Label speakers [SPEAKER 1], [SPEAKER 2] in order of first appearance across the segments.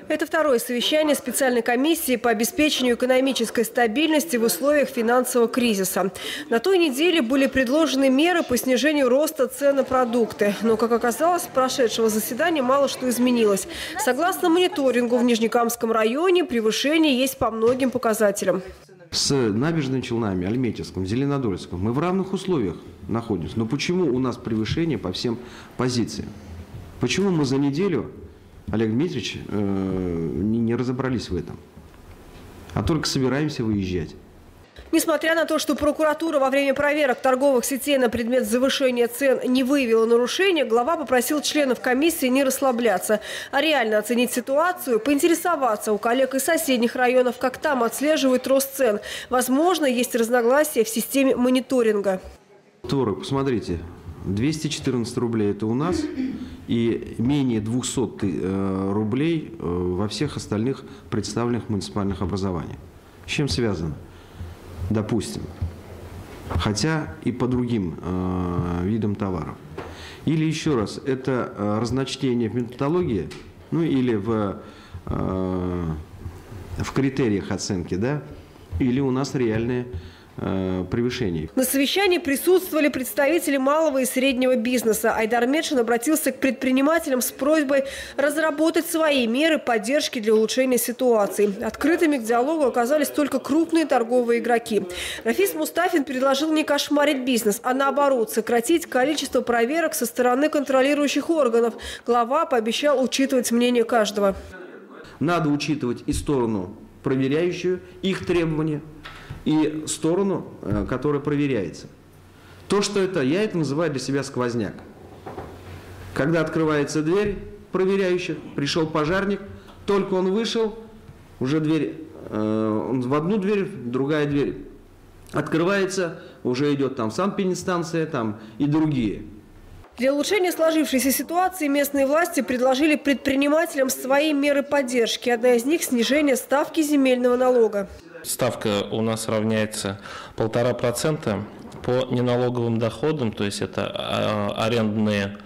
[SPEAKER 1] Это второе совещание специальной комиссии по обеспечению экономической стабильности в условиях финансового кризиса. На той неделе были предложены меры по снижению роста цен на продукты. Но, как оказалось, с прошедшего заседания мало что изменилось. Согласно мониторингу, в Нижнекамском районе превышение есть по многим показателям.
[SPEAKER 2] С набережными Челнами, Альметьевском, Зеленодольском мы в равных условиях находимся. Но почему у нас превышение по всем позициям? Почему мы за неделю, Олег Дмитриевич, не разобрались в этом, а только собираемся выезжать?
[SPEAKER 1] Несмотря на то, что прокуратура во время проверок торговых сетей на предмет завышения цен не выявила нарушения, глава попросил членов комиссии не расслабляться, а реально оценить ситуацию, поинтересоваться у коллег из соседних районов, как там отслеживают рост цен. Возможно, есть разногласия в системе мониторинга.
[SPEAKER 2] Творог, посмотрите, 214 рублей это у нас и менее 200 рублей во всех остальных представленных муниципальных образованиях. С чем связано? Допустим, хотя и по другим видам товаров. Или еще раз, это разночтение в методологии, ну или в критериях оценки, да, или у нас реальные превышений.
[SPEAKER 1] На совещании присутствовали представители малого и среднего бизнеса. Айдар Медшин обратился к предпринимателям с просьбой разработать свои меры поддержки для улучшения ситуации. Открытыми к диалогу оказались только крупные торговые игроки. Рафис Мустафин предложил не кошмарить бизнес, а наоборот сократить количество проверок со стороны контролирующих органов. Глава пообещал учитывать мнение каждого.
[SPEAKER 2] Надо учитывать и сторону проверяющую, их требования, и сторону, которая проверяется. То, что это, я это называю для себя сквозняк. Когда открывается дверь проверяющих, пришел пожарник, только он вышел, уже дверь, он в одну дверь, другая дверь открывается, уже идет там санэпидстанция там, и другие.
[SPEAKER 1] Для улучшения сложившейся ситуации местные власти предложили предпринимателям свои меры поддержки. Одна из них – снижение ставки земельного налога.
[SPEAKER 3] Ставка у нас равняется 1,5% по неналоговым доходам, то есть это арендные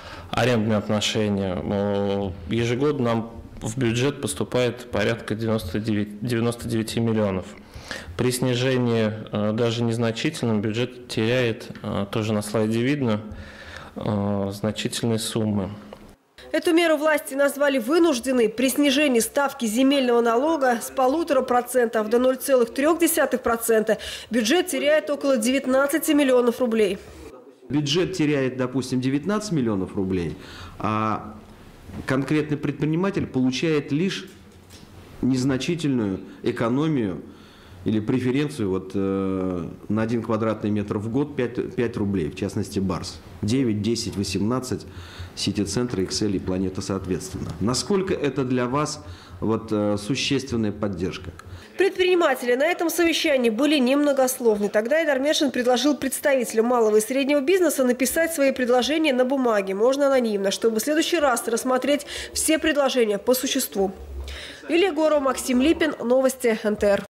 [SPEAKER 3] отношения. Ежегодно нам в бюджет поступает порядка 99 миллионов. При снижении даже незначительном бюджет теряет, тоже на слайде видно, значительные суммы.
[SPEAKER 1] Эту меру власти назвали вынужденной. При снижении ставки земельного налога с 1,5% до 0,3% бюджет теряет около 19 миллионов рублей.
[SPEAKER 2] Бюджет теряет, допустим, 19 миллионов рублей, а конкретный предприниматель получает лишь незначительную экономию или преференцию вот, на 1 квадратный метр в год 5 рублей, в частности Барс. 9, 10, 18 сити-центры, Excel и Планета соответственно. Насколько это для вас вот, существенная поддержка?
[SPEAKER 1] Предприниматели на этом совещании были немногословны. Тогда Айдар Медшин предложил представителям малого и среднего бизнеса написать свои предложения на бумаге, можно анонимно, чтобы в следующий раз рассмотреть все предложения по существу. Лилия Горова, Максим Липин, Новости НТР.